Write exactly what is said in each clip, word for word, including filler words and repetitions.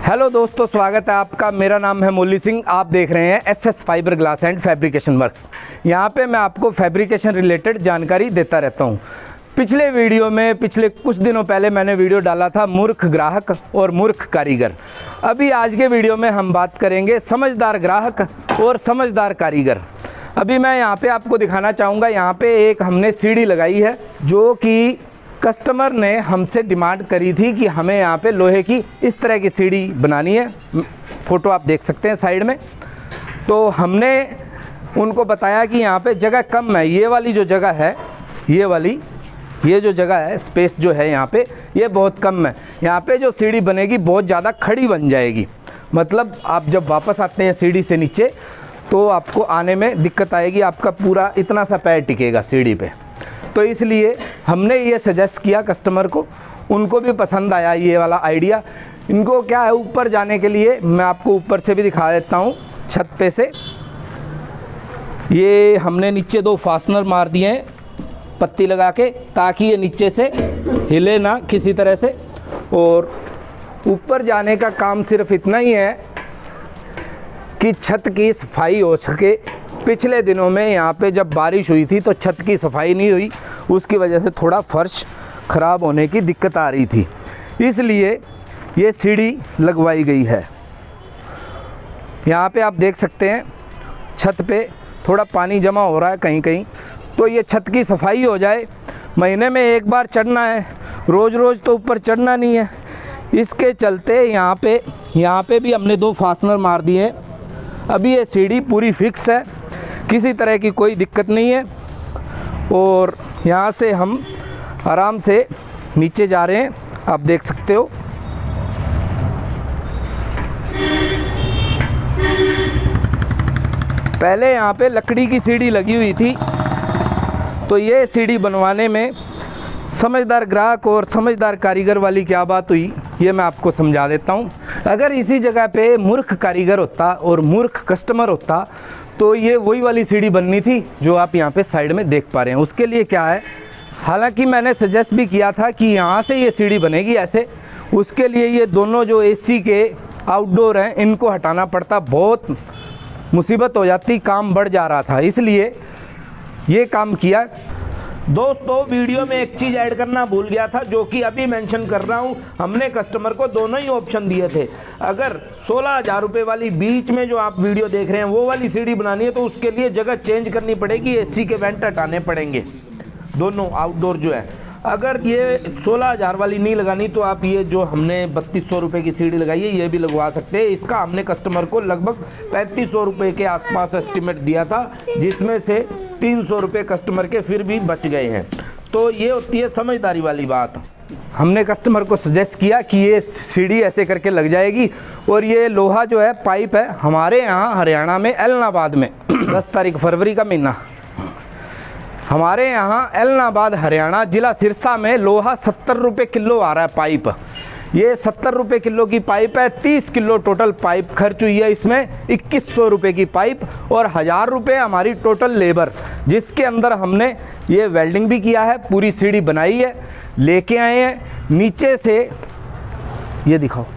Hello दोस्तों, स्वागत है आपका। मेरा नाम है मोली सिंह। आप देख रहे हैं S S fibre glass and fabrication works. यहाँ पे मैं आपको फैब्रिकेशन रिलेटेड जानकारी देता रहता हूँ। पिछले वीडियो में पिछले कुछ दिनों पहले मैंने वीडियो डाला था मूर्ख ग्राहक और मूर्ख कारीगर। अभी आज के वीडियो में हम बात करेंगे समझदार ग्राहक और समझदार कारीगर। अभी मैं यहाँ पे आपको दिखाना चाहूँगा, यहाँ पे एक हमने सीढ़ी लगाई है जो कि कस्टमर ने हमसे डिमांड करी थी कि हमें यहाँ पे लोहे की इस तरह की सीढ़ी बनानी है। फ़ोटो आप देख सकते हैं साइड में। तो हमने उनको बताया कि यहाँ पे जगह कम है, ये वाली जो जगह है, ये वाली ये जो जगह है, स्पेस जो है यहाँ पे ये बहुत कम है। यहाँ पे जो सीढ़ी बनेगी बहुत ज़्यादा खड़ी बन जाएगी। मतलब आप जब वापस आते हैं सीढ़ी से नीचे तो आपको आने में दिक्कत आएगी, आपका पूरा इतना सा पैर टिकेगा सीढ़ी पे। तो इसलिए हमने ये सजेस्ट किया कस्टमर को, उनको भी पसंद आया ये वाला आइडिया। इनको क्या है, ऊपर जाने के लिए मैं आपको ऊपर से भी दिखा देता हूँ। छत पे से ये हमने नीचे दो फास्टनर मार दिए हैं पत्ती लगा के, ताकि ये नीचे से हिले ना किसी तरह से। और ऊपर जाने का काम सिर्फ इतना ही है कि छत की सफाई हो सके। पिछले दिनों में यहाँ पे जब बारिश हुई थी तो छत की सफाई नहीं हुई, उसकी वजह से थोड़ा फर्श ख़राब होने की दिक्कत आ रही थी, इसलिए ये सीढ़ी लगवाई गई है। यहाँ पे आप देख सकते हैं छत पे थोड़ा पानी जमा हो रहा है कहीं कहीं, तो ये छत की सफाई हो जाए। महीने में एक बार चढ़ना है, रोज़ रोज़ तो ऊपर चढ़ना नहीं है। इसके चलते यहाँ पे यहाँ पे भी हमने दो फास्टनर मार दिए हैं। अभी ये सीढ़ी पूरी फिक्स है, किसी तरह की कोई दिक्कत नहीं है। और यहाँ से हम आराम से नीचे जा रहे हैं, आप देख सकते हो। पहले यहाँ पे लकड़ी की सीढ़ी लगी हुई थी, तो ये सीढ़ी बनवाने में समझदार ग्राहक और समझदार कारीगर वाली क्या बात हुई, ये मैं आपको समझा देता हूँ। अगर इसी जगह पे मूर्ख कारीगर होता और मूर्ख कस्टमर होता तो ये वही वाली सीढ़ी बननी थी जो आप यहाँ पे साइड में देख पा रहे हैं। उसके लिए क्या है, हालांकि मैंने सजेस्ट भी किया था कि यहाँ से ये सीढ़ी बनेगी ऐसे, उसके लिए ये दोनों जो एसी के आउटडोर हैं इनको हटाना पड़ता, बहुत मुसीबत हो जाती, काम बढ़ जा रहा था, इसलिए ये काम किया। दोस्तों, वीडियो में एक चीज़ ऐड करना भूल गया था, जो कि अभी मेंशन कर रहा हूँ। हमने कस्टमर को दोनों ही ऑप्शन दिए थे। अगर सोलह हज़ार रुपये वाली बीच में जो आप वीडियो देख रहे हैं वो वाली सीढ़ी बनानी है तो उसके लिए जगह चेंज करनी पड़ेगी, एसी के वेंट हटाने पड़ेंगे दोनों आउटडोर जो है। अगर ये सोलह हज़ार वाली नहीं लगानी तो आप ये जो हमने बत्तीस सौ रुपये की सीढ़ी लगाई है ये भी लगवा सकते हैं। इसका हमने कस्टमर को लगभग पैंतीस सौ रुपये के आसपास एस्टिमेट दिया था, जिसमें से तीन सौ रुपये कस्टमर के फिर भी बच गए हैं। तो ये होती है समझदारी वाली बात। हमने कस्टमर को सजेस्ट किया कि ये सीढ़ी ऐसे करके लग जाएगी। और ये लोहा जो है, पाइप है, हमारे यहाँ हरियाणा में एलनाबाद में दस तारीख फरवरी का महीना, हमारे यहाँ एलनाबाद हरियाणा ज़िला सिरसा में लोहा सत्तर रुपये किलो आ रहा है पाइप। ये सत्तर रुपये किलो की पाइप है, तीस किलो टोटल पाइप खर्च हुई है इसमें, इक्कीस सौ रुपये की पाइप और हज़ार रुपये हमारी टोटल लेबर, जिसके अंदर हमने ये वेल्डिंग भी किया है, पूरी सीढ़ी बनाई है, लेके आए हैं नीचे से। ये दिखाओ,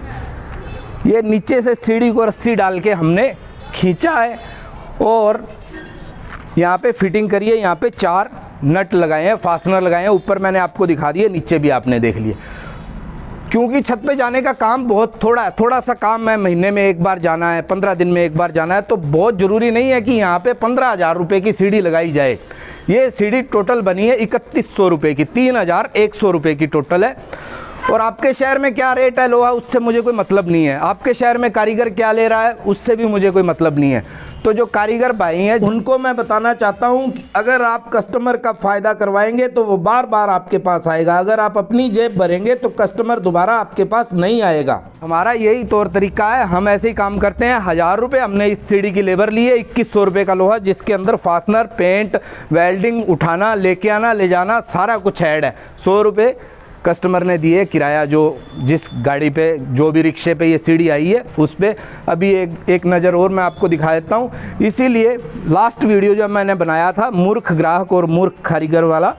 ये नीचे से सीढ़ी को रस्सी डाल के हमने खींचा है और यहाँ पे फिटिंग करिए। यहाँ पे चार नट लगाए हैं, फास्टनर लगाए हैं, ऊपर मैंने आपको दिखा दिए, नीचे भी आपने देख लिए। क्योंकि छत पे जाने का काम बहुत थोड़ा है, थोड़ा सा काम है, महीने में एक बार जाना है, पंद्रह दिन में एक बार जाना है, तो बहुत ज़रूरी नहीं है कि यहाँ पे पंद्रह हज़ार रुपये की सीढ़ी लगाई जाए। ये सीढ़ी टोटल बनी है इकतीस सौ रुपये की, तीन हज़ार एक सौ रुपये की टोटल है। और आपके शहर में क्या रेट है लोहा, उससे मुझे कोई मतलब नहीं है। आपके शहर में कारीगर क्या ले रहा है, उससे भी मुझे कोई मतलब नहीं है। तो जो कारीगर भाई हैं उनको मैं बताना चाहता हूं कि अगर आप कस्टमर का फ़ायदा करवाएंगे तो वो बार बार आपके पास आएगा। अगर आप अपनी जेब भरेंगे तो कस्टमर दोबारा आपके पास नहीं आएगा। हमारा यही तौर तरीका है, हम ऐसे ही काम करते हैं। हज़ार रुपये हमने इस सीढ़ी की लेबर ली है, इक्कीस सौ रुपये का लोहा, जिसके अंदर फास्टनर, पेंट, वेल्डिंग, उठाना, लेके आना, ले जाना, सारा कुछ ऐड है। सौ रुपये कस्टमर ने दिए किराया, जो जिस गाड़ी पे, जो भी रिक्शे पे ये सीढ़ी आई है उस पर। अभी एक एक नज़र और मैं आपको दिखा देता हूँ। इसीलिए लास्ट वीडियो जब मैंने बनाया था मूर्ख ग्राहक और मूर्ख कारीगर वाला,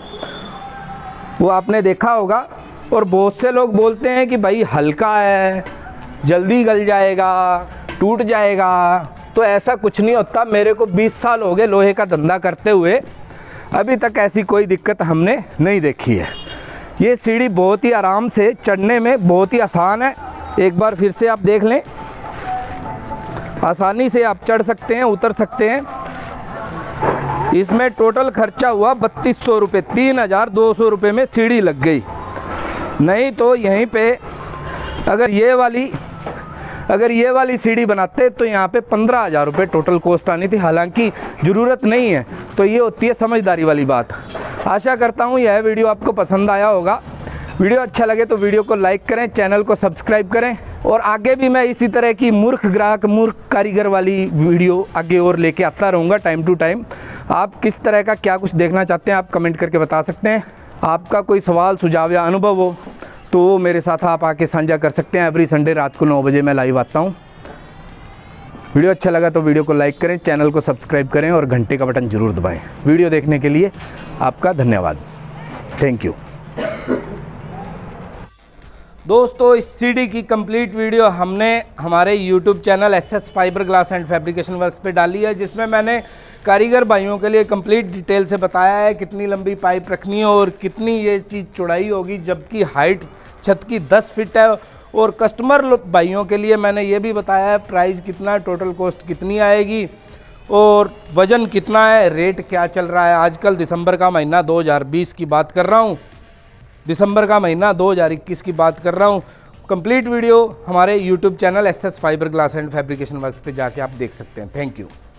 वो आपने देखा होगा। और बहुत से लोग बोलते हैं कि भाई हल्का है, जल्दी गल जाएगा, टूट जाएगा, तो ऐसा कुछ नहीं होता। मेरे को बीस साल हो गए लोहे का धंधा करते हुए, अभी तक ऐसी कोई दिक्कत हमने नहीं देखी है। ये सीढ़ी बहुत ही आराम से चढ़ने में बहुत ही आसान है। एक बार फिर से आप देख लें, आसानी से आप चढ़ सकते हैं, उतर सकते हैं। इसमें टोटल खर्चा हुआ बत्तीस सौ रुपये, तीन हज़ार दो सौ रुपये में सीढ़ी लग गई। नहीं तो यहीं पे अगर ये वाली अगर ये वाली सीढ़ी बनाते तो यहाँ पे पंद्रह हज़ार रुपये टोटल कॉस्ट आनी थी। हालांकि ज़रूरत नहीं है, तो ये होती है समझदारी वाली बात। आशा करता हूँ यह वीडियो आपको पसंद आया होगा। वीडियो अच्छा लगे तो वीडियो को लाइक करें, चैनल को सब्सक्राइब करें, और आगे भी मैं इसी तरह की मूर्ख ग्राहक मूर्ख कारीगर वाली वीडियो आगे और लेके आता रहूँगा टाइम टू टाइम। आप किस तरह का क्या कुछ देखना चाहते हैं आप कमेंट करके बता सकते हैं। आपका कोई सवाल सुझाव या अनुभव हो तो वो मेरे साथ आप आके साझा कर सकते हैं। एवरी संडे रात को नौ बजे मैं लाइव आता हूँ। वीडियो अच्छा लगा तो वीडियो को लाइक करें, चैनल को सब्सक्राइब करें और घंटे का बटन ज़रूर दबाएं। वीडियो देखने के लिए आपका धन्यवाद। Thank you. दोस्तों, इस सीडी की कंप्लीट वीडियो हमने हमारे YouTube channel S S fibre glass and fabrication works पे डाली है, जिसमें मैंने कारीगर भाइयों के लिए कंप्लीट डिटेल से बताया है कितनी लंबी पाइप रखनी है और कितनी ये चीज़ चौड़ाई होगी, जबकि हाइट छत की दस फिट है। और कस्टमर भाइयों के लिए मैंने ये भी बताया है प्राइस कितना है, टोटल कॉस्ट कितनी आएगी और वज़न कितना है, रेट क्या चल रहा है। आजकल दिसंबर का महीना दो हज़ार बीस की बात कर रहा हूँ, दिसंबर का महीना दो हज़ार इक्कीस की बात कर रहा हूँ। कंप्लीट वीडियो हमारे YouTube channel S S fibre glass and fabrication works पे जाके आप देख सकते हैं। Thank you.